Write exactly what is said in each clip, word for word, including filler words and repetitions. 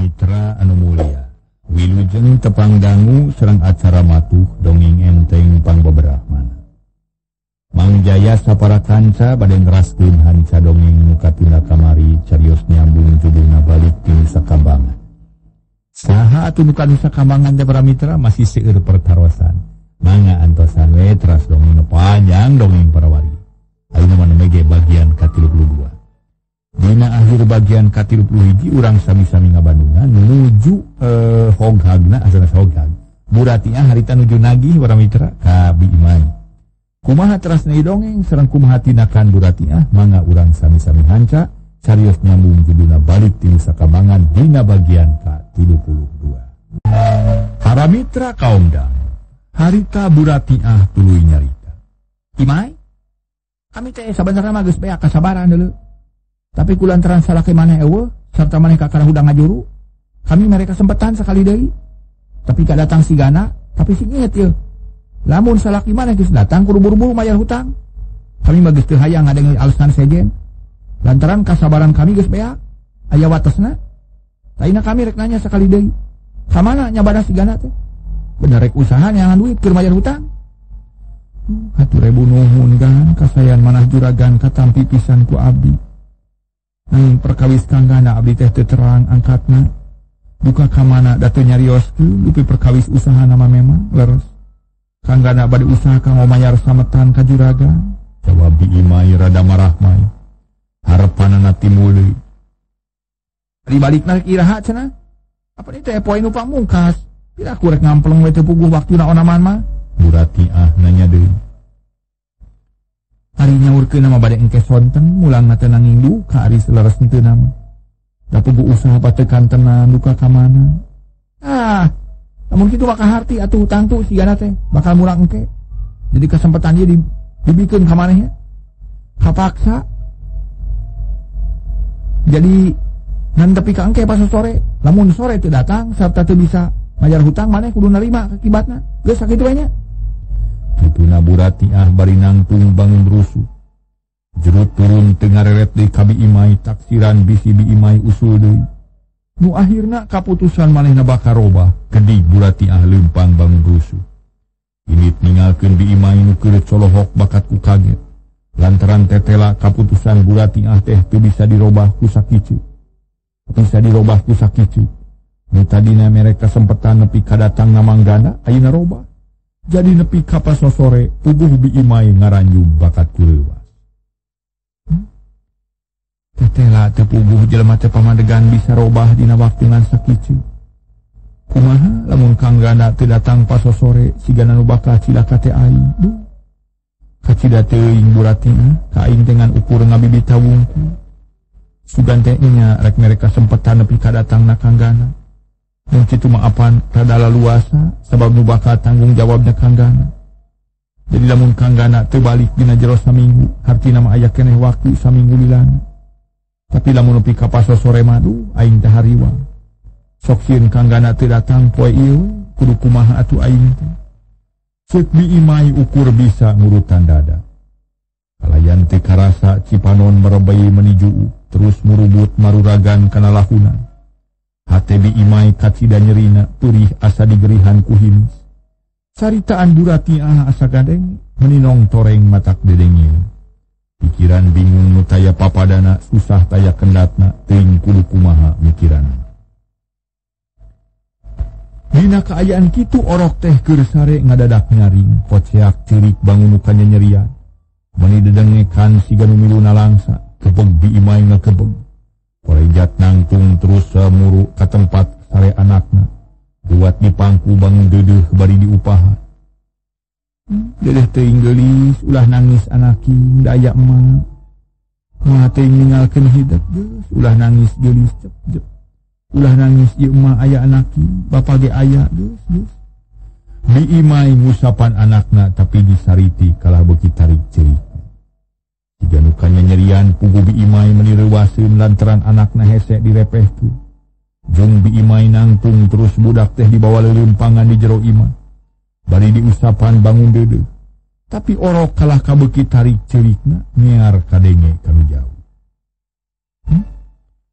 Mitra anu mulia, wilujeng tepang dangu serang acara matuh dongeng enteng pangbeberahmana. Mang Jaya sapara kanca bade ngeraskeun hanca dongeng nu kapindah kamari carios nyambung judulna balik ti sakambangan. Saha atuh nu kanu sakambangan teh para mitra masih seueur pertarosan. Mangga antosan we teras dongeng panjang dongeng para wargi. Ayeuna mah mege bagian ka tilu puluh dua. Dina akhir bagian ka tilu puluh hiji urang sami-sami ngabandungan nuju eh, hoghagna asana hoghag. Buratinya harita nuju nagih para mitra ka Bi Imai. Kumaha terasna dongeng sareng kumaha tinakan Buratiah mangga urang sami-sami hanca carios nyambung judulna balik ti sakambangan dina bagian ka tilu puluh dua. Para mitra kaum dang harita Buratiah tuluy nyarita. Imai, kami teh sabenerna mah geus beak kasabaran deuleu. Tapi kulantaran salaki maneh eueuh sarta maneh ka kana hudang ngajuru, kami mere kesempatan sakali deui. Tapi ka datang sigana, tapi sing inget yeuh. Lamun salaki maneh geus datang kudu buru-buru mayar hutang. Kami mah geus teu hayang ngadenge alesan sejen. Lantaran kasabaran kami geus beak, aya watesna. Taina kami rek nanya sakali deui. Ka mana nyabada sigana teh? Bener rek usaha nyangan duit keur mayar hutang. Hatur rebu nuhun kan kasayan manah juragan katampi pisan ku abdi. Nanging perkawis kanggana abdi teh teu terang angkatna. Buka ka mana da teu nyarioskeun dupi perkawis usaha nama memang leres. Kanggana bade usaha kanggo mayar sametan ka juragan. Jawab Bi Imai rada marah mai. Harepanana timbul deui. Di balikna rek iraha cenah. Apa ni teh poe nu pamungkas? Pira ku rek ngampleng we teu puguh waktuna onaman mah? Buratiah nanya deui. Ari nyaurkeun nama bade engke sonten mulangna teu nanging duka ari seleres teu nama. Da puguh usaha patekan tenan duka ka mana? Ah, lamun kitu mah kaharti atuh hutang tu sigana teh bakal murang engke. Jadi kesempatan ieu dibikeun ka manehnya. Kapaksa. Jadi nan tepi ka engke pas sore, lamun sore teu datang sarta teu bisa mayar hutang maneh kudu narima akibatna. Geus sakitu we nya. Kituna Buratiah bari nangtung bangun rusuh. Jerut turun tengah reret deui ka Bi Imai taksiran bisi Bi Imai usul deui. Nu akhirna kaputusan manehna bakal robah, gedi Buratiah leumpang bangun rusuh. Init ninggalkeun Bi Imai nu keur colohok bakat ku kaget. Lantaran tetela kaputusan Buratiah teh teu bisa dirobah ku sakicu. Bisa dirobah ku sakicu. Nu tadina mere kesempatan nepi ka datangna manggana ayeuna robah. Jadi nepi ka pasosore puguh Bi Imai ngaranjung bakat kuleuwas. Hmm? Tetela teu puguh jelema teu pamadegan bisa robah dina waktungan sakicu. Kumaha lamun kanggana teu datang pasosore sigana nu bakal cilaka teh aing. Duh. Kacida teuing Buratiah ka aing dengan ukur ngabibita wungkul. Sugan teh nya rek mere kesempatan nepi ka datangna kanggana. Yang citu mah apan rada laluasa sebab nu bakal tanggung jawabna kanggana. Jadi lamun kanggana teu balik dina jero saminggu, hartina mah aya keneh waktu saminggu lilana. Tapi lamun nepi ka pasosore madu aing teh hariwang. Sok sieun kanggana teu datang poe ieu, kudu kumaha atuh aing teh. Ceuk Bi Imai ukur bisa ngurutan dada. Kalayan teh karasa Cipanon merebei meniju terus murubut maruragan kana lahunan. Hate Bi Imai kacida nyerina turih asa digerihan ku himis. Caritaan Buratiah asa gadeng meninong toreng matak dedengnya. Pikiran bingung nu taya papadana susah taya kendatna teuing kudu kumaha mikiran. Dina kaayaan kitu orok teh keur sare ngadadak nyaring poceak cirik bangun ukanya nyerian. Meni dedengekan siga nu miluna langsa kebeg Bi Imai ngakebeg. Korejat nangtung terus samuru ka tempat sare anakna. Buat dipangku bangun dedeh bari diupahan. Dedeh teuing geulis ulah nangis anaki daya emak. Mah teuing ninggalkeun hideuk geus ulah nangis geulis cep-cep. Ulah nangis ieu emak aya anaki, bapa ge aya geus geus. Bi Imai ngusapan anakna tapi disariti kalah beuki tarik cerik. Tiga nukanya nyerian puguh Bi Imai menireuwaseun lantaran anakna hese direpehkeun. Jeung Bi Imai nangtung terus budak teh dibawa leuleumpangan di jero imah. Bari diusapan bangun dedeh. Tapi orok kalah kabeuki tarik cerikna ngear kadenge kanu jauh. Hmm?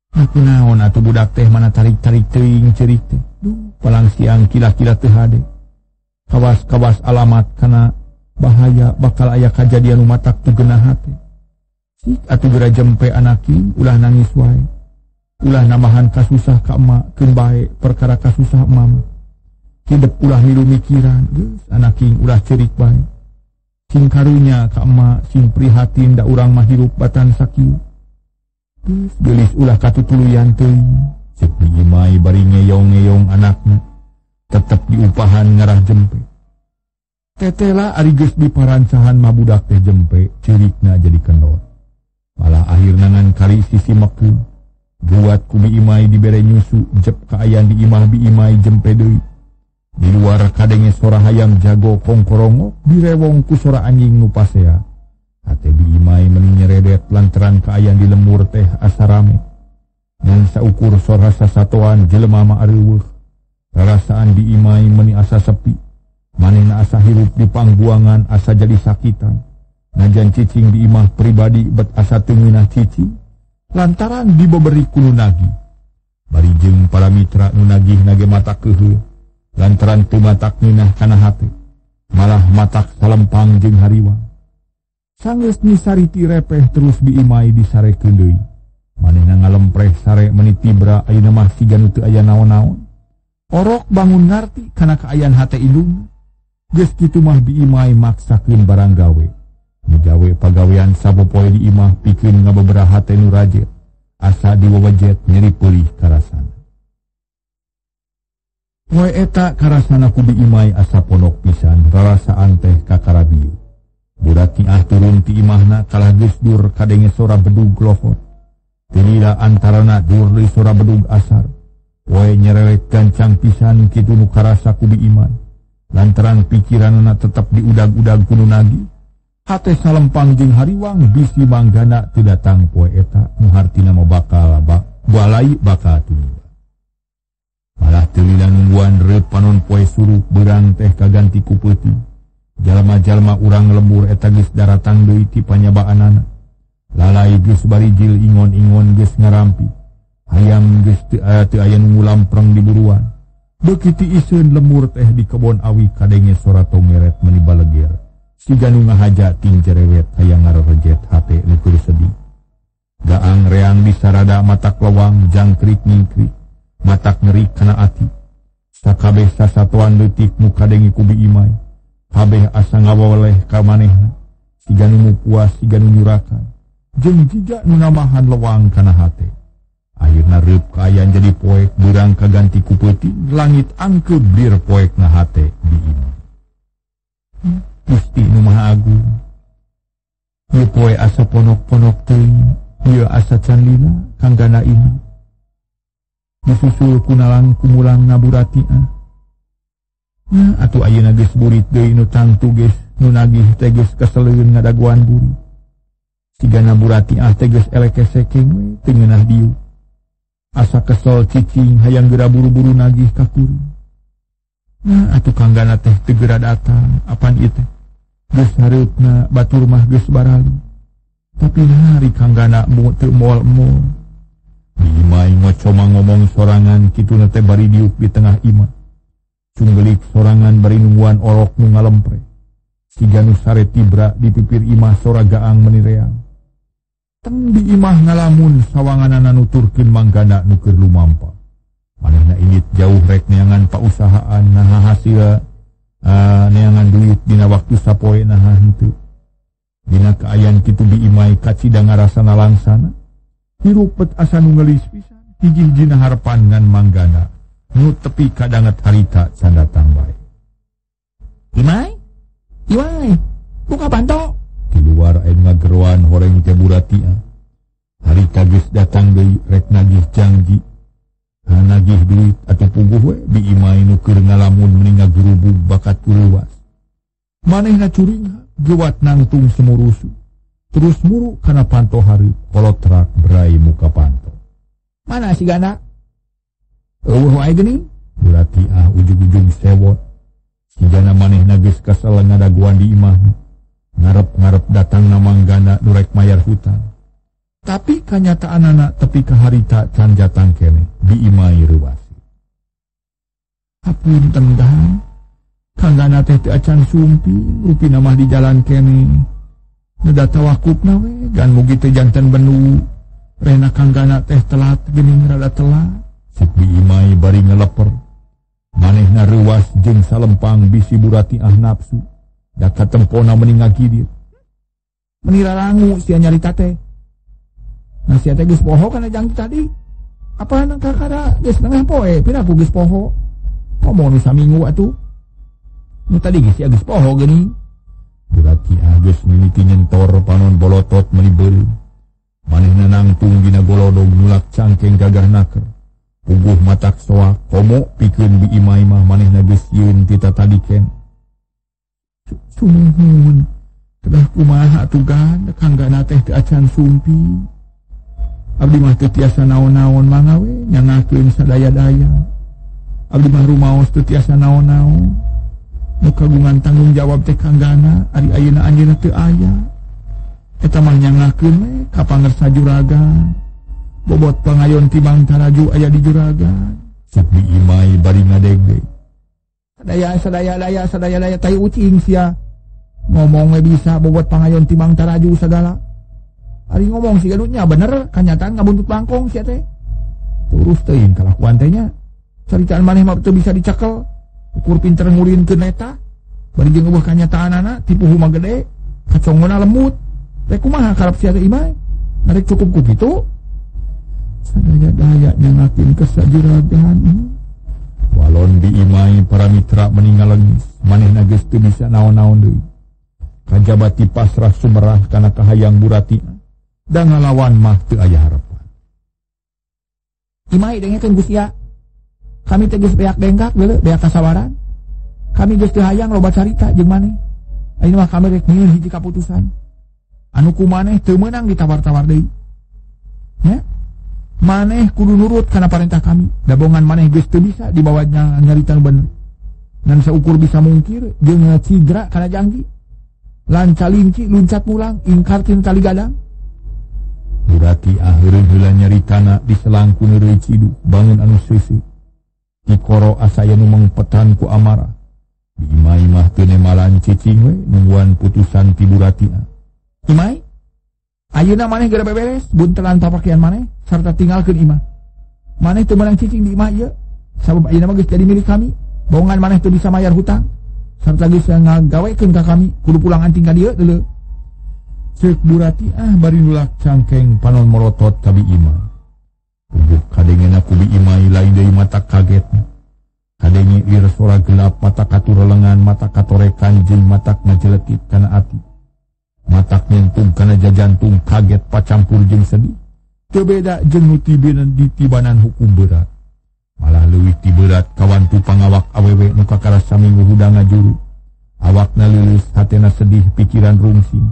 Aku naon atuh budak teh mana tarik-tarik teuing cerik teh. Duh, palang siang kila-kila teu hade. Kawas-kawas alamat kana bahaya bakal aya kajadian umatak teu geunah teh. Sik atuh geura jempe anaking ulah nangis wae. Ulah namahan kasusah ka emak keun bae perkara kasusah emam. Hidup ulah milu mikiran, geus anaking ulah cerik bae. Sing karunya ka emak sing prihatin da urang mah hirup batan sakieu. Geus geulis ulah katutuluyan teuing. Cek di imai bari ngeyong-ngeyong anakna. Tetep diupahan ngarah jempe. Tetela ari geus diparancahan mah budak teh jempe, cirikna jadi kendor. Malah akhirna ngan kari sisi mekeun. Buat ku bi imai dibere nyusu, jep kaayan di imah bi imai jempe deui. Di luar kadenge sora hayam jago kongkorongok, direwong ku sora anjing nu pasea. Hate bi imai meni nyeredet lantaran kaayan di lembur teh asa rame. Ngan saukur sora sasatoan jelema mah areuweuh. Rarasaan di imai meni asa sepi. Manehna asa hirup di pangbuangan asa jadi sakitan. Najan cicing di imah pribadi bet asa teu ngeunah cicing lantaran dibeberi ku nu nagih. Bari jeung para mitra nu nagih nage matak keheul lantaran teu matak ngeunah kana hate. Malah matak salempang jeung hariwang. Sanggeus nyisariti repeh terus bi imai disarekeun deui. Manehna ngalempreh sare meni tibra ayeuna mah siga nu teu aya naon-naon. Orok bangun ngarti kana kaayaan hate indung. Geus kitu mah bi imai maksakeun barang gawe. Digawe pagawean sapopoe di imah pikeun ngababaraha teh nu rajet. Asa diwawajet nyeri peulih karasana. Poe eta karasana ku bi imai asa pondok pisan rarasaan teh kakarabiu. Budak ah turun ti imahna kalah geus dur kadenge sora bedug glofot. Tilila antarana dur deui sora bedug asar. Poe nyerewek gancang pisan kitu nu karasa ku bi imai. Lantaran pikiranna tetep diudag-udag ku nu nagih. Hate salempang jeung hariwang bisi manggana teu datang poe eta nu hartina mah bakal ba, balai bakal tunggu. Malah teu lila nungguan reup panon poe suruh beurang teh kaganti ku peuting. Jalma-jalma urang lembur eta geus daratang deui ti panyabaanana. Lalai geus barijil ingon-ingon geus ngarampi. Hayam geus teu aya teu aya nu ngulampreng di buruan. Beuki ti iseun lembur teh di kebon awi kadenge sora tongeret meni baleger. Siga nu ngahaja ting cerewet hayang ngarerejet hate nu keur sedih. Gaang reang disarada matak lawang jangkrik ngingkrik. Matak ngeri kana ati. Sakabeh sasatuan leutik nu kadenge ku bi imai. Kabeh asa ngawaweleh ka manehna. Siga nu puas siga nu nyurakan. Jeung jiga nu namahan lawang kana hate. Akhirna reup kaayaan jadi poek beurang kaganti ku peuting langit angkeun bir poek na hate bi imai. Hmm. Gusti nu Maha Agung. Ieu poe asa ponok-ponok teuing, ieu asa can lila kanggana ini. Disusul kunalang kumulang ngaburatian. Nah, atuh ayeuna geus burit deui nu tangtu geus nu nagih teh geus kaseleun ngadaguan buri. Sigana buratian teh geus elek sekeng we teu ngeunah diu. Asa kesel cicing hayang geura buru-buru nagih ka kuring. Nah, atuh kanggana teh teu geura datang, apan ieu teh geus hareupna batur mah geus barali. Tapi hari kanggana mu teu moal-moal. Di imai ngocoma ngomong sorangan kitu teh bari diuk di tengah imah. Cunggelik sorangan bari nungguan orok nu ngalempre. Siga nu sare tibra di pipir imah sora gaang meni reang. Teng di imah ngalamun sawanganana nuturkeun manggana nu keur lumampa. Manehna ingit jauh rek neangan pausahaan naha hasil Uh, neangan duit dina waktu sapoe naha henteu. Dina kaayaan kitu di imai kacida ngarasana langsana. Hirup bet asa nu ngeulis pisan. Hiji-hijina harapan ngan manggana nu tepi kadanget harita can datang bae. Imai? Imai? Buka panto. Di luar aya ngageroan horeng teh buratia. Harita geus datang deui rek nagih janji. Nagih duit atau puguh we bi imai nu keur ngalamun meni ngagurubug bakat kuluwas. Manehna curing gewat nangtung semurusu. Terus muru kana panto hareup kolotrak berai muka panto. Mana si gana? Eueuh wae geuning. Berarti ah ujug-ujug sewot. Si gana manehna geus kasel ngadaguan di imahna. Ngarep-ngarep datang na manggana nu rek mayar hutang. Tapi kanyataan anak tepi ke harita can jatang kene diimai rewasi. Apun tenggang, kanggana teh teu acan sumpi, rupi namah di jalan kene. Neda tawakub nawe, gan mugi teu janten benu. Rena kanggana teh telat geuning rada telat. Sik diimai bari ngeleper. Manehna reuwas jeung salempang bisi Burati ah nafsu. Da katempona meni ngagidir. Meni rarangu sia nyarita teh. Nah sia teh geus poho kana jang tadi. Apa nang kakara geus tengah poe, pira ku geus poho. Komo nu saminggu atuh. Nu tadi geus sia geus poho geuning. Burati ah geus mimiti nyentor panon bolotot meuli beureum. Manehna nangtung dina golodog nulak cangkeng gagah naker. Puguh matak soak komo pikeun diimai mah manehna geus yeun ti tatadiken. Sumuhun. Kedah kumaha tugan kanggana teh teu acan sumpi. Abdi mah teu tiasa naon-naon mangawe nyangakeun sadaya-daya. Abdi mah rumaos teu tiasa naon-naon. Nu kagungan tanggung jawab teh kanggana ari ayeuna anjeunna teu aya. Eta mah nyangakeun we ka pangersa juragan. Bobot pangayon timang taraju aya di juragan. Sik diimai bari ngadegdeg. Sadaya sadaya-daya sadaya-daya tai ucing sia. Ngomong we bisa bobot pangayon timang taraju sagala. Ari ngomong si gadutnya bener, kanyataan ngabuntut bangkong sia teh. Terus teuing kalakuan teh nya. Caritaan maneh mah teu bisa dicekel. Ukur pinter ngulinkeun eta. Bari jeung eueuh kanyataanana tipu huma gede, kacongona lembut. Rek kumaha karep sia teh imai? Narek cukup ku kitu. Sadaya-daya nyangakeun ka sajuragan. Walon diimai para mitra meninggal leungis, manehna geus teu bisa naon-naon deui. Kajabati pasrah sumerah kana kahayang Burati. Da ngalawan mah teu aya harapan. Imai dengekeun Gustia. Kami teh geus beak denggak geuleuh, beak kasabaran. Kami geus teu hayang loba carita jeung maneh. Ayeuna mah kami rek nyieun hiji kaputusan. Anu ku maneh teu meunang ditawar-tawar deui. Ya? Maneh kudu nurut kana parentah kami. Da bongan maneh geus teu bisa dibawa nyarita bener. Ngan saukur bisa mungkir jeung cidra kana jangki. Lancalinci luncat mulang ingkar tina tali gadang. Burati akhirnya heula nyaritana di selangku neureuy cidu bangun anu seuseu. Ti koro asaya nu mengpetan ku amarah. Diimai mah teu nemalan cicing we nungguan putusan ti Burati. Imai, ayeuna maneh geura beberes buntelan papakian maneh sarta tinggalkeun imah. Maneh teu meunang cicing di imah ieu. Sabab ayeuna mah geus jadi milik kami. Bohongan maneh teu bisa mayar hutang. Sarta geus ngagawekeun ka kami kudu pulang anting ka dieu deuleu. Cek Burati ah bari nulak cangkeng panon morotot ka Biimai. Puguh kadengena ku Biimai lain deui mata kagetna. Kadenge ieu sora gelap mata katurelengan mata katorekan jeung matak ngajeletit kana ati. Matak nyentung kana jajantung kaget pacampur jeung sedih. Teu beda jeung nu tibeun di tibanan hukum berat. Malah leuwih ti berat kawantu pangawak awewe nu kakara saminggu hudang ngajuru. Awakna leuleus hatena sedih pikiran rungsing.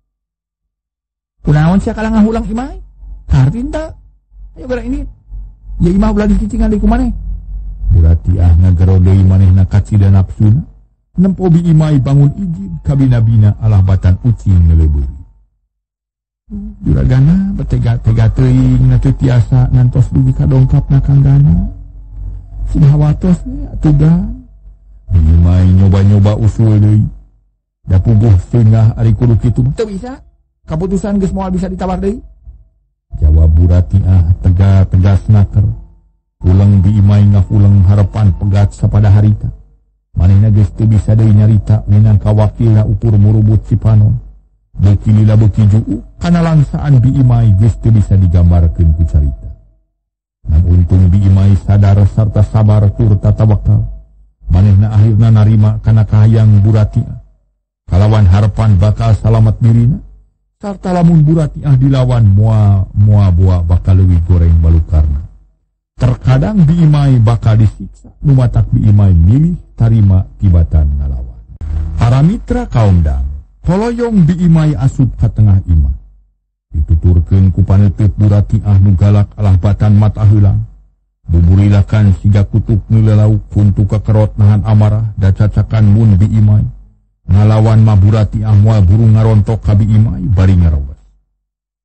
Kunaon sia kalang ngahulang imai? Hartinta. Ayo gara ini. Ya imah ulah dicicingan deui kumaneh. Burati ah ngagero deui manehna kacida nafsuna. Nempo Biimai bangun ijib ka bina-bina alah batan ucing ngeleubeuri. Juragana betega-tega teuing na teu tiasa ngantos dugi ka dongkapna kanggana. Sing hawatos we atugan. Biimai nyoba-nyoba usul deui. Da puguh seungah ari kudu kitu teu bisa. Keputusan geus moal bisa ditawar deui. Jawab Burati ah tega-tegas naker. Ulang Biimai ngahulang harapan pegat sapada harita. Manehna geus teu bisa deui nyarita minangka wakilna ukur murubut Cipanon. Beuki lila beuki juu kana langsaan Biimai geus teu bisa digambarkeun ku carita. Namun untung Biimai sadar sarta sabar tur tatawakal. Manehna akhirna narima kana kahayang Burati. Kalawan harapan bakal salamet dirina. Sarta lamun Burati ah dilawan mua mua buah bakal leuwih goreng balukarna. Terkadang Biimai bakal disiksa. Numatak Biimai milih tarima tibatan ngalawan. Para mitra kaum dang, toloyong Biimai asup ka tengah imah. Dituturkeun ku paneuteup Burati ah nu galak alah batan mata heulang. Buburilakan siga kutuk nu lelauk puntu kakerot nahan amarah da cacakan mun Biimai. Ngalawan mah Burati ah moal buru ngarontok ka Biimai bari ngarawas.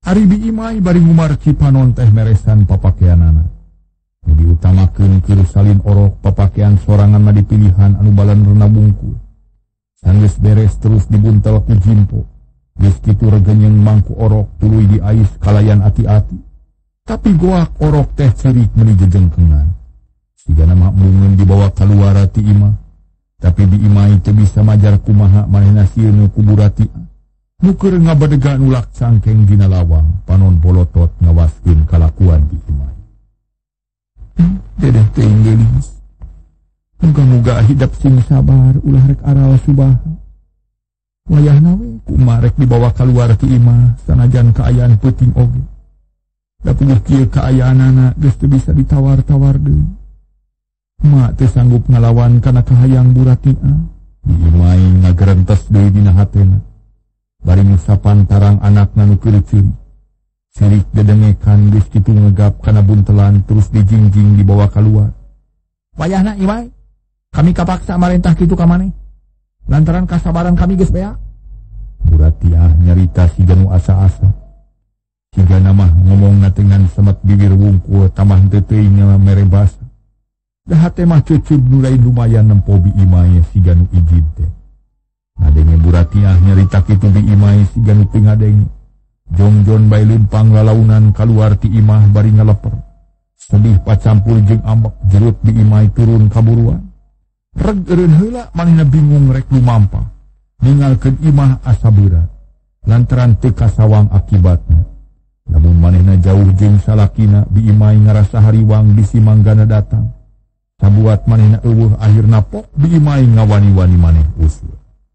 Ari Biimai bari ngumar Cipanon teh meresan papakeanana. Diutamakeun keur salin orok papakean sorangan mah dipilihan anu balan rena bungkul. Sanggeus beres terus dibuntel ku jimpo. Geus kitu regenyeng mangku orok tuluy diais kalayan ati-ati. Tapi goak orok teh cirik meuni jejengkengan. Sigana mah mungeun dibawa kaluar ti imah. Tapi Biimai teu bisa majar kumaha manehna sieun ku burati. Nu keur ngabadega nulak cangkeng dina lawang, panon bolotot ngawaskeun kalakuan Biimai. Hmm, dedeh teuing geulis. Muga-muga hidup sing sabar ulah rek aral subaha. Wayahna we kumaha rek dibawa kaluar ti imah sanajan kaayaan peuting oge. Da puguh kieu kaayaanana geus teu bisa ditawar-tawar deui. Mak teu sanggup ngalawan kana kahayang Buratina. Biimai ngagerentes deui dina hatena. Bari ngusapan tarang anakna nu keur ceurik. Sirik dedengekan geus kitu ngegap kana buntelan terus dijingjing dibawa kaluar. Wayahna Imai, kami kapaksa marentah kitu ka maneh. Lantaran kasabaran kami geus beak. Buratiah nyarita siganu asa-asa. Sigana mah ngomongna dengan semet bibir wungkul tamah teu teuing mere basa. Da hate mah cucud nu lain lumayan nempo Biimai siganu ijid teh. Ngadenge Buratiah nyarita kitu Biimai siganu teu ngadenge. Jongjon bae leumpang lalaunan kaluar ti imah bari ngaleper. Sedih pacampur jeung ambek jerut Biimai turun kaburuan. Reg eureun heula manehna bingung rek lumampa. Ningalkeun imah asa berat. Lantaran teu kasawang akibatna. Lamun manehna jauh jeung salakina, Biimai ngarasa hariwang bisi manggana datang. Sabuat manehna eueuh akhirna pok Biimai ngawani-wani maneh usul.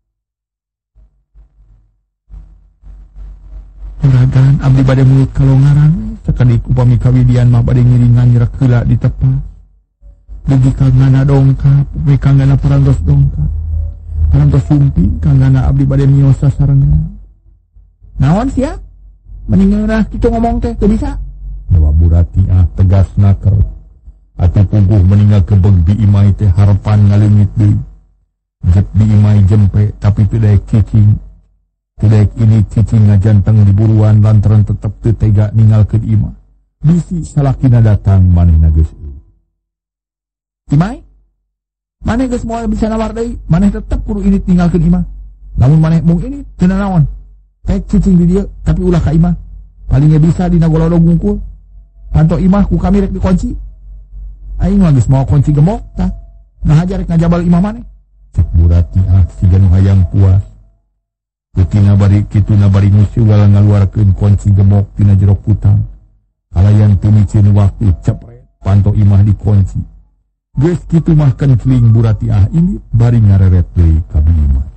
Juragan abdi bade mulut kalongaran, sakali upami kawidian mah bade ngiringan nyerak heula di tepas. Dugi kangana dongkap, upami kangana parantos dongkap. Parantos sumping kangana abdi bade miyos sasarengan. Naon sia? Mending ngeunah kitu ngomong teh teu bisa. Jawab Buratiah tegasna keur. Atuh puguh meninggal kebeg Biimai teh harapan ngaleungit deui. Jep Biimai jempe tapi teu daek cicing. Tidak ini cicing ngajanteng di buruan lantaran tetep teu tega ninggalkeun imah. Bisi salakina datang manehna geus eueuh. Imai, maneh geus moal bisa nawar deui, maneh tetep kudu ini ninggalkeun imah. Lamun maneh mung ini teu naon. Tek cicing di dieu tapi ulah ka imah. Palingnya bisa dina golodog ngungkul. Panto imah ku kami rek dikunci. Aing mah geus moal kunci gembok tah. Ngahajar rek ngajabal imah maneh. Cek Buratiah siganu hayang puas. Kutina bari kitu na bari ngusul ngaluarkeun kunci gemok tina jero kutang. Kalayan teu micieun waktu cepret panto imah dikunci. Geus kitu mah kencling Buratiah ini bari ngareret deui ka Biimai.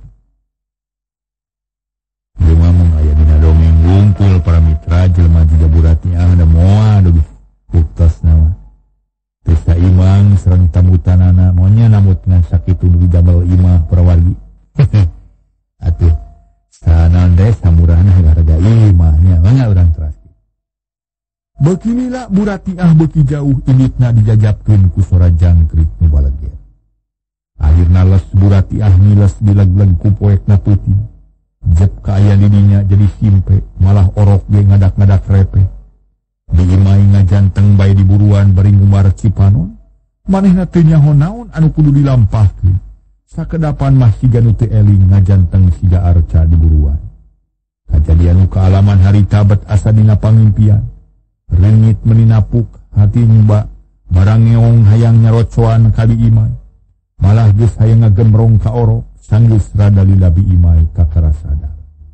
Deuma mung aya dina dongeng wungkul para mitra jelema jiga Buratiah da moal dugi kuktosna mah. Teu saimbang sareng tamutanana monya namut ngan sakitu dugi damel imah para wargi. Atuh sanan deh samurahna harga imahnya mangga urang teraskeun. Beuki lila Buratiah beuki jauh inditna dijajabkeun ku sora jangkrik nu baleger. Akhirna les Buratiah ngiles dileg-leg ku poekna peuting. Jep ka aya didinya jadi simpe, malah orok ge ngadak-ngadak repe. Biimai ngajanteng bae di buruan bari ngumar Cipanon. Manehna teu nyaho naon anu kudu dilampahkeun. Sakedapan mah siga nu teu eling ngajanteng siga arca di buruan. Kajadian nu kaalaman harita bet asa dina pangimpian. Reungit meuni napuk hati nyuba barang ngeong hayang nyarocoan ka Biimai. Malah geus hayang ngagemrong ka orok sanggeus rada lila Biimai ka karasada.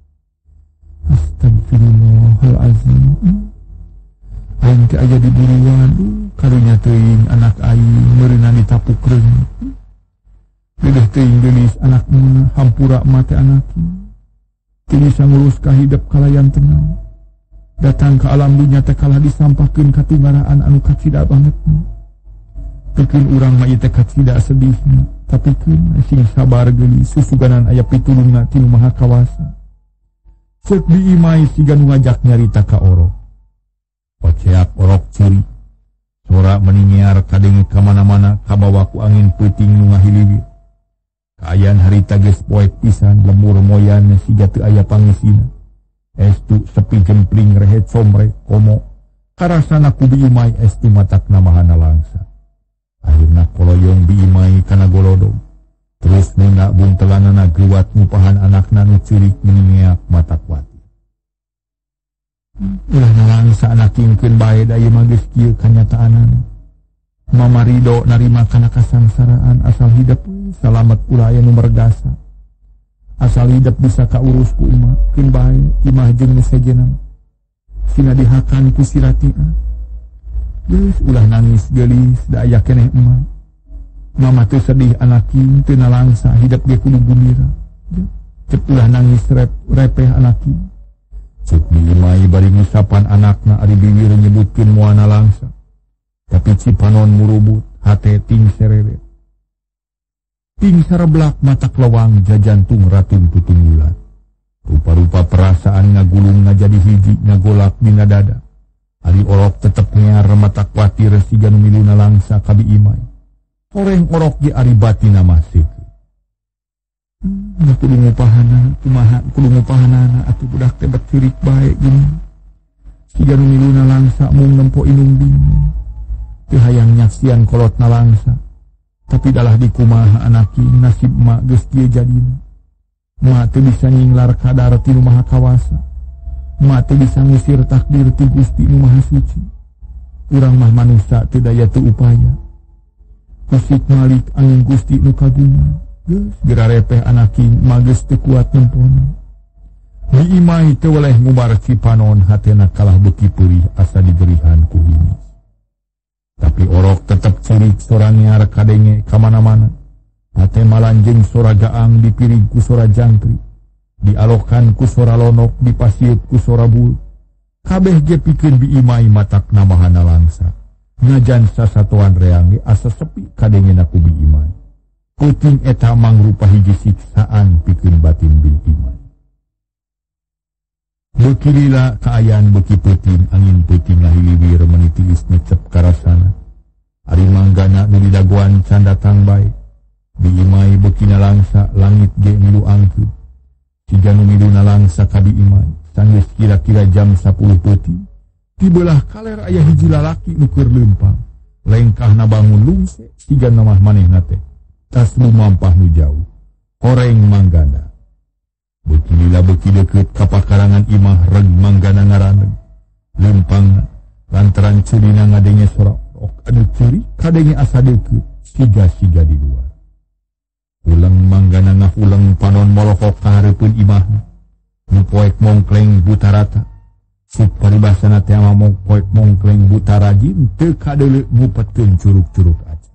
Astagfirullahalazim. Aing teh aya di buruan, karunya teuing anak aing meureunna ditapuk reungit. Dedeh teuing geulis anakna hampura mate anaki. Teu bisa ngurus ka hidep kalayan tenang. Datang ke alam dunya teh kalah disampahkeun ka tinggalaan anu kacida bangetna. Tekeun urang mah ieu teh kacida sedihna, tapi keun sing sabar geulis susuganan aya pitulungna ti Nu Maha Kawasa. Ceuk Biimai siga nu ngajak nyarita ka orok. Oceak orok ciri. Sora meningiar kadenge ka mana-mana kabawa ku angin peuting nu ngahiliwir. Kaayaan harita geus poek pisan lemur moyan siga teu aya pangisina. estu sepi jempling rehet somre komo karasana ku biimai estu matak namahana langsa. Akhirna koloyong biimai kana golodog. Terus nuna buntelanana gewat ngupahan anakna nu cirik meningiak matakwati. Ulah nalangsa anak ingkeun bae da ieu mah geus kieu kanyataanan. Mama Rido narima kana kasangsaraan asal hidup salamet ulah aya nu mergasa. Asal hidup bisa kaurus ku imah, keun bae imah jeung nu sejenna. Sina dihakan ku siratia. Geus ulah nangis geulis da aya keneh emah. Mama teu sedih anaki teu nalangsa hidup ge kudu gembira. Cep ulah nangis rep, repeh anaki. Cep biimai bari ngusapan anakna ari bibir nyebutkeun moal nalangsa. Tapi Cipanon murubut hate ting sereret. Ting sareblak mata kelawang jajantung ratun tutunggulan. Rupa-rupa perasaan ngagulung ngajadi hiji ngagolak dina dada. Ari orok tetep ngear mata kuatir siga nu milu nalangsa ka biimai. Oreng orok ge ari batina masih. Hmm, kudu ngupahana, kumaha kudu ngupahanana atuh budak teh becirik bae gini. Siga nu milu nalangsa mung nempo inung bingung. Teu hayang nyaksian kolot nalangsa. Tapi dalah di kumaha anaki nasib mak geus kieu jadina. Mak teu bisa nyinglar kadar ti nu maha kawasa. Mak teu bisa ngusir takdir ti Gusti nu maha suci. Urang mah manusia teu daya teu upaya. Kusik malik angin Gusti nu kagungan. Geus geura repeh anaki mak geus teu kuat nempona. Biimai teu weleh ngubar Cipanon hatena kalah beuki peurih asa diberihan ku himis. Tapi orok tetap cirik sorangnya kadenge kamana-mana. Hate malanjeng sora gaang dipiring ku sora jangkri. Dialokan ku sora lonok dipasiut ku sora bul. Kabeh ge pikeun biimai matak namahana langsa. Ngajan sasatuan reang ge asa sepi kadengena ku biimai. Puting eta mangrupa hiji siksaan pikeun batin biimai. Beuki lila kaayaan beuki peuting angin peuting lahiliwir menitiis necep karasana. Ari manggana nu didagoan can datang bae. Biimai beuki nalangsa langit ge milu angkeun. Siga nu milu nalangsa ka biimai sanggeus kira-kira jam sapuluh peuting. Di belah kaler aya hiji lalaki nu keur leumpang. Lengkahna bangun lungse siga namah manehna teh. Tas lumampah nu jauh. Horeng manggana. Beuki lila beuki deukeut ka pakarangan imah reg manggana ngaraneg. Leumpang lantaran ceulina ngadenge sora orok anu ceurik kadenge asa deukeut siga-siga di luar. Ulang manggana ngahuleng panon molokok ka hareupeun imahna. Nu poek mongkleng buta rata. Sik paribasana teh mah poek mongkleng buta rajin teu kadeuleu ngupetkeun curug-curug aja.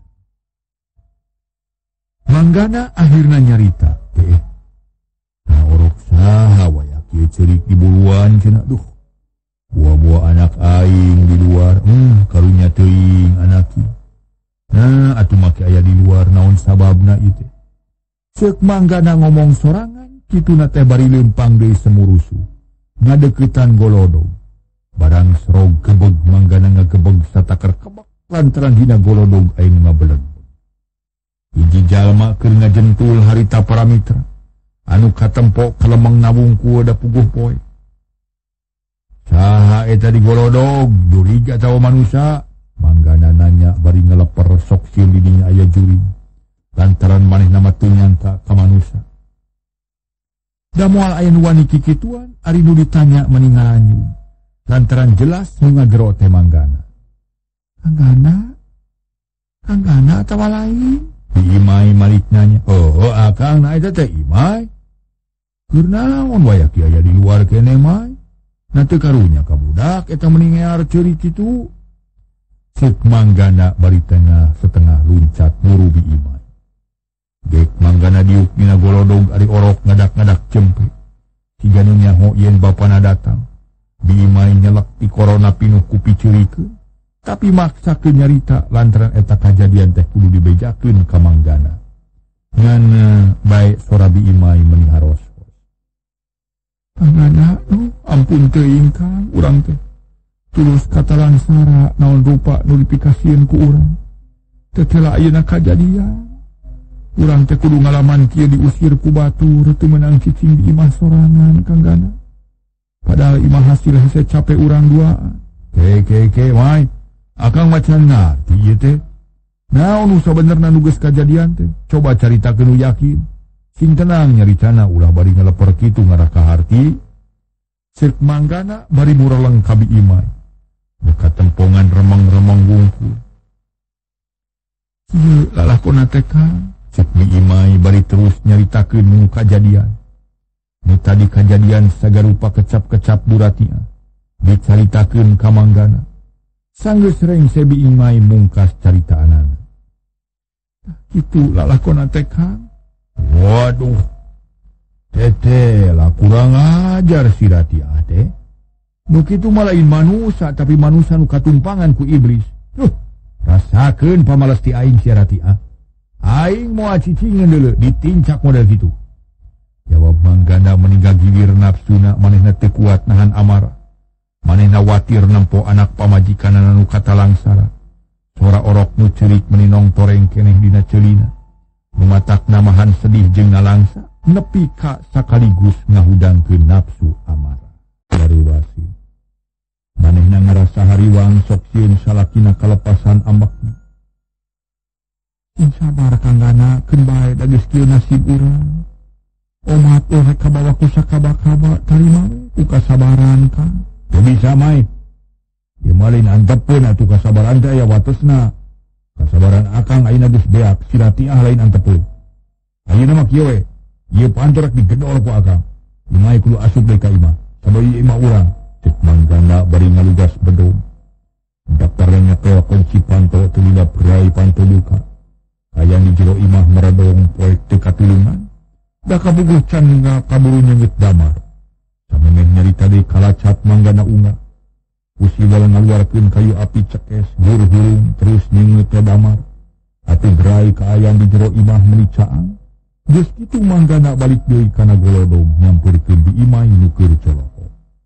Manggana akhirna nyarita, teh nah orok saha wayak ieu ceurik di buluan cenah duh. Buah-buah anak aing di luar, hmm karunya teuing anaki. Nah atuh make aya di luar naon sababna ieu teh. Ceuk manggana ngomong sorangan, kituna teh bari leumpang deui semurusu. Ngadeuketan golodog. Barang serog gebeg manggana ngagebeg sataker kebek lantaran dina golodog aing ngabeleg. Hiji jalma keur ngajentul harita paramitra. Anu katempo kalemeng nabung ku da puguh poe. Saha eta di golodog, duriga tahu manusia? Manggana nanya bari ngeleper sok sieun di dinya aya juring. Lantaran manehna mah teu nyangka ka manusia. Da moal aya nu wani kikituan, ari nu ditanya meni ngaranjung. Lantaran jelas nu ngagero teh manggana. Kanggana? Kanggana atawa lain? Biimai malik nanya, oh akang na eta teh imai. Keur naon wayak aya di luar keneh mai? Na teu karunya ka budak eta meni ngear ceurik kitu. Ceuk manggana bari tengah setengah luncat buru biimai. Gek manggana diuk dina golodog ari orok ngadak-ngadak cempe. Siga nu nyaho yen bapana datang. Biimai nyelek ti korona pinuh ku piceurikeun. Tapi maksakeun nyarita lantaran eta kajadian teh kudu dibejakeun ka manggana. Ngan bae sora biimai meni haros. Panggana, oh, ampun teuing Kang, urang teh. Tulus kata langsara naon rupa nu dipikasieun ku urang. Teu tela ayeuna kajadian. Urang teh kudu ngalaman kieu diusir ku batur teu meunang cicing di imah sorangan Kanggana. Padahal imah hasil hasil capek urang dua. Ke ke ke mai. Akang macan ngarti ieu teh. Naon nu sabenerna nu geus kajadian teh? Coba caritakeun nu yakin. Sing tenang nyaricana ulah bari ngaleper kitu ngarah ka harti. Sek manggana bari mureleng ka bi imai. Dekat tempongan remeng-remeng wungkul. Ieu lalakonna teh Kang. Cek bi imai bari terus nyaritakeun nu kajadian. Nu tadi kajadian sagarupa kecap-kecap buratia. Dicaritakeun ka manggana. Sanggeus reng sebi imai mungkas caritaanana. Kitu lalakonna teh Kang. Waduh. Tete lah kurang ajar si Ratiah teh. Nu kitu mah lain manusia tapi manusia nu katumpangan ku iblis. Tuh, rasakeun pamalas ti aing si Ratiah. Aing moal cicingeun deuleu ditincak model kitu. Jawab manggana meninggal gilir nafsuna manehna teu kuat nahan amarah. Manehna watir nempo anak pamajikanana nu katalangsara. Sora orok nu ceurik meninong toreng keneh dina ceulina. Numatak namahan sedih jeung nalangsa nepi ka sakaligus ngahudangkeun nafsu amarah. Daruwasi. Manehna ngarasa hariwang sok sieun salakina kalepasan ambakna. Sing sabar kanggana keun bae da geus kieu nasib urang. Omat urang kabawa ku sakaba-kaba tarima we ku kasabaran Kang. Teu bisa mai. Ieu malin antepeun atuh kasabaran teh aya watesna. Kasabaran akang ayeuna geus beak, si Ratiah lain antepeun. Ayeuna mah kieu we. Ieu pantor rek digedor ku akang. Imai kudu asup deui ka imah. Sabari imah urang. Cek manggana bari ngalugas bedog. Daftarnya telepon si panto teu lila berai panto duka. Hayang di jero imah meredong poek teu katulungan. Da kabuguh can nga kaburu nyeungeut damar. Samemeh nyarita deui kalacap manggana unggah. Usiwal ngaluarkeun kayu api cekes, hur-hurung terus nyeungeut ka damar. Atuh gerai kaayang di jero imah meuli caang. Geus kitu manggana balik deui kana golodom nyampeurkeun di imah nu keur coloko.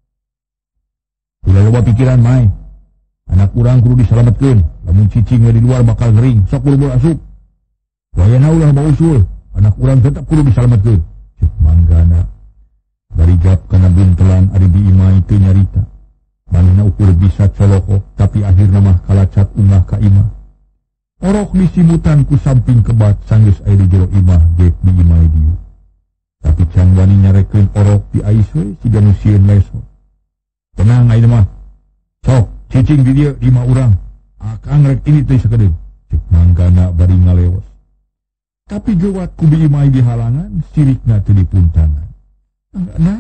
Ulah loba pikiran mai. Anak urang kudu disalametkeun. Lamun cicing di luar bakal ngering, sok buru-buru asup. Wayana ulah bausul, anak urang tetep kudu disalametkeun. Cek manggana. Barigap kana buntelan ari di imah teu nyarita. Manehna ukur bisa coloko, tapi akhirna mah kalacat ungah ka imah. Orok disimutan ku samping kebat sanggeus aya di jero imah gek di imah dieu. Tapi can wani nyarekeun orok di ais we siga nu sieun leso. Tenang ayeuna mah. Sok cicing di dieu di imah urang. Akang rek ini teh sakedeung. Cek manggana bari ngaleos. Tapi geuwat ku di imah di halangan, sirikna teu dipuntangan. Anggana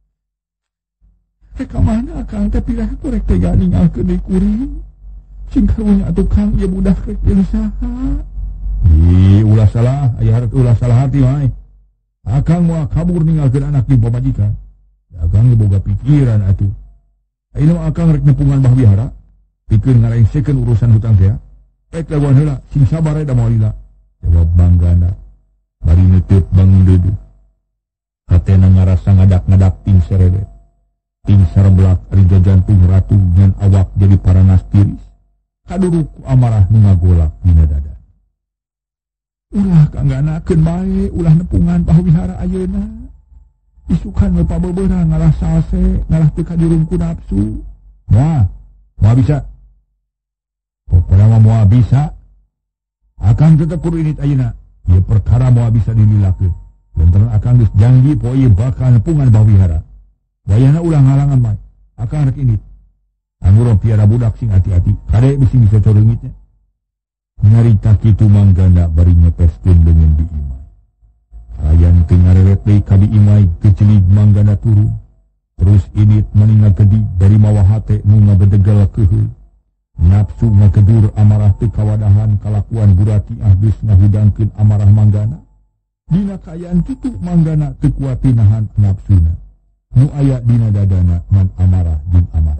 rek kamana akang teh pirah tu rek tega ninggalkeun deui kuring. Sing karunya atuh Kang ieu budak rek ieu saha? Ih, ulah salah, aya hareup ulah salah hati wae. Akang moal kabur ninggalkeun anak di pamajikan. Akang ge boga pikiran atuh. Ayeuna akang rek nepungan bah wihara, pikeun ngarengsekeun urusan hutang teh. Rek lawan heula, sing sabar da moal lila. Jawab manggana. Bari neuteut bangun deudeuh. Hatena ngarasa ngadak-ngadak ting seredet. Ting sareblak ari jantung ratu ngan awak jadi paranas tiris. Kaduruk amarah nu ngagolak dina dada. Ulah kangganakeun bae, ulah nepungan pahwihara ayeuna. Isukan we pabebeurang ngalah salse, ngalah teu kadirung ku nafsu. Moal, moal bisa. Pokona mah moal bisa. Akang tetep kudu init ayeuna. Ieu perkara moal bisa dililakeun. Lantaran akang geus janji poe ieu bakal nepungan pahwihara. Wayahna ulah ngalangan bae. Akang rek init. Angurong piara budak sing hati-hati, kade bisi bisa coreungitnya. Nyarita kitu manggana bari nyepeskeun dengan di imai. Ayan teu ngareret deui ka di imai kecelig manggana turun. Terus init meninga gedi dari mawa hate nu ngabedegel keuheul. Nafsu ngagedur amarah teu kawadahan kalakuan Buratiah geus ngahudangkeun amarah manggana. Dina kaayaan kitu manggana teu kuat nahan nafsuna. Nu aya dina dadana ngan amarah jeung amarah.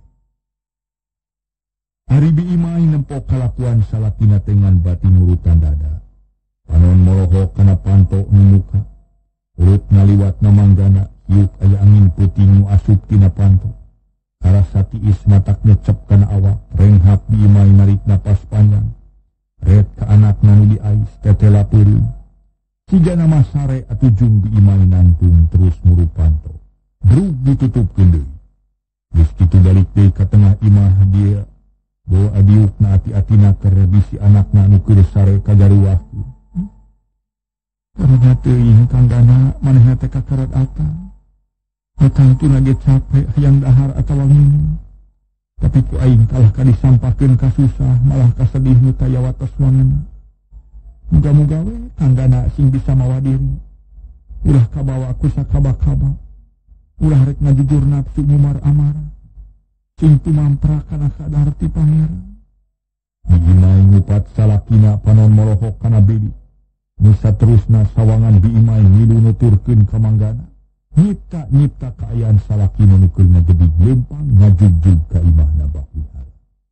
Hari bi imai nempok kalakuan salakina tengan batin urutan dada. Panon morohok kana panto nu muka. Urut ngaliwat na manggana, yuk aya angin putih nu asup tina panto. Karasa tiis matak nyecep kana awak, renghap bi imai narik napas panjang. Red ka anak nanu di ais, tetela peureun. Siga nama sare atu jung bi imai nantung terus muru panto. brug ditutupkeun deui. Geus kitu balik deui ka tengah imah dia bawa adiukna ati-atina keur bisi anakna nu keur sare kajaruwahkeun. Karena teuing kanggana manehna teh kakaret ata. Hatantuna ge capek hayang dahar atawa nginum. Tapi ku aing kalah ka disampakeun ka susah malah ka sedih nu taya watos wangeuna. Muga-muga we kanggana sing bisa mawa diri. Ulah kabawa ku sakaba-kaba. Ulah rek ngajujur nafsu mumar amarah. Sing tumampra kana sadar ti pangeran. Diimai ngupat salakina panon molohok kana bedi. Nusa terusna sawangan diimai ngilu nuturkeun ka manggana. Nyipta-nyipta kaayaan salakina nu keur ngagedig lempang ngajujug ka imahna Bahwihara.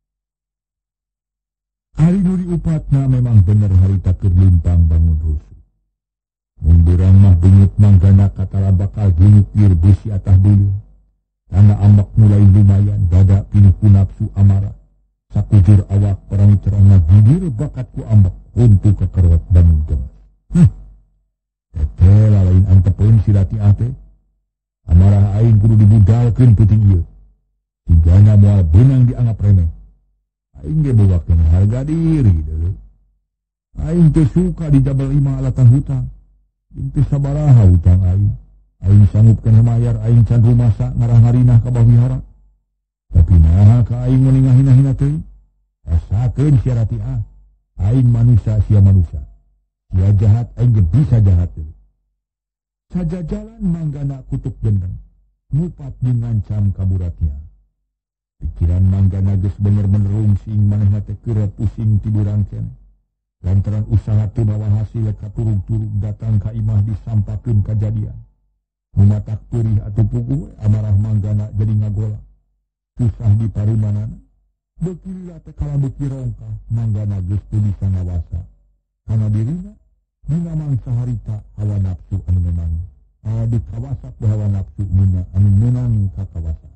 Hari nu diupatna memang bener harita keur lempang bangun rusuh. Mun beurang mah beungeut manggana katala bakal gulupir beusi atah deuleu. Karena ambak mulai lumayan dada pinuh ku nafsu amarah. Sakujur awak perang cerana gidir bakat ku ambak untuk kekerwat bangun gemes. Hm. Tete lain antepeun silati ate. Amarah aing kudu dibudalkeun peuting ieu. Tigana moal beunang dianggap remeh. Aing ge bogakeun harga diri deuleu. Aing teu suka dijabal lima alatan hutang. Jeung teu sabaraha hutang aing. Aing sanggup kena mayar aing can rumasa ngarah-ngarinah ka Bahwihara. Tapi naha ka aing meuningah hina-hina teuing. Rasakeun sia ratiah. Aing manusia sia manusia. Sia jahat aing ge bisa jahat deuleu. Saja jalan manggana kutuk gendeng, ngupat ngancam kaburatnya. Pikiran manggana geus bener-bener rungsing manehna teh keur pusing tiduran keneh. Lantaran usaha teu bawa hasil katurug-turug datang ka imah disampakeun kajadian. Mumatak peurih atuh puguh amarah manggana jadi ngagola. Susah diparumanana. Beuki teh kala beuki rongkah manggana geus teu bisa ngawasa. Kana dirina dina mangsa harita hawa nafsu anu memang adi kawasak hawa nafsu muna anu menang ka kawasak.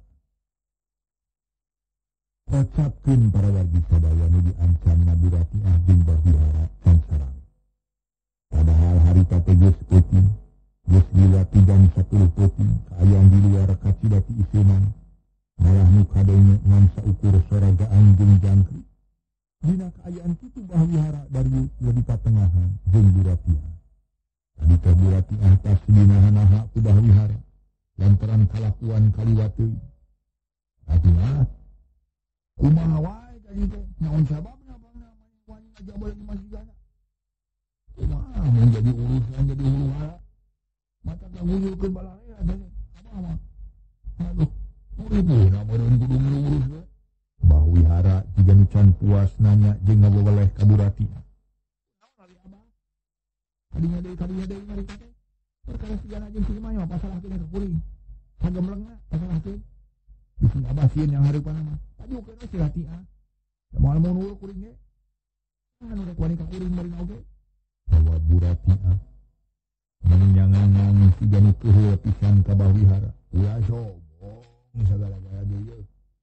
Kocapkeun para wargi sadaya nu diancam Naburatiah jeung Bahwihara sangsarang. Padahal harita teh geus peuting, geus dilati jam sapuluh peuting, kaayaan di luar kacidati iseunan, malah nu kadenge ngan saukur soragaan jeung jangkrik. Dina kaayaan kitu Bahwihara Darius jadi patengahan jeung Buratiah. Adita Buratiah tas dinaha-naha ku Bahwihara lantaran kalakuan kaliwat teuing. Adilah kumaha wae jadi teh naon sababna bangna wani ngajabal di masjidana. Kumaha mun jadi urusan jadi huru-hara. Mata kaguyulkeun balarea teh. Kumaha? Aduh, uripna meureun kudu ngurus we. Bahwihara juga nucan puas nanya jeung ngaweweleh ka Buratiah. Naon ari abah? Kadinya deui kadinya deui nyarita teh. Perkara sigana jeung si Mayo pasalahkeun ka kuring. Sagemlengna pasalahkeun. Bising abah sieun yang hareupan mah. Tajukeun we si Ratiah. Da moal mun nurut kuring ge. Anu rek wani ka kuring bari oge. Bahwa Buratiah menyangangan si janu teuheuh pisan ka Bahwihara. Ulah sombong sagala gaya deui.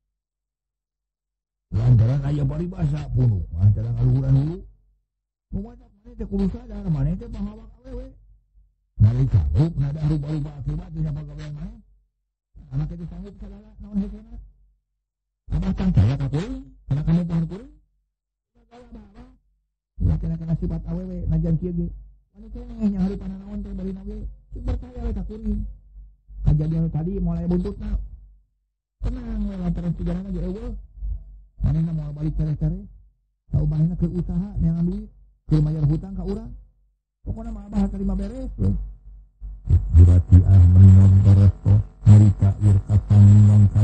Lantaran aya paribasa punuk mah cara ngaluhuran hulu. Mumadak maneh teh kudu sadar maneh teh pangawak awewe. Nalika ruk nada rupa-rupa akibat nya pagawean maneh. Anak itu sanggup sagala naon hesena. Abah can caya ka kuring, kana kamu pohon kuring. Sagala bae. Ulah kena-kena sifat awewe najan kieu ge. Anu teh nya hareupan naon teh bari nawe. Sing percaya we ka kuring. Kajadian tadi mulai buntutna. Tenang we lantaran sigarana ge eueuh. Manehna moal balik cere-cere, saubanehna keur usaha neangan duit, keur mayar hutang ka urang. Pokona mah abah terima beres we. Buratiah meningon beres tos, nyarita ieu ka sanginong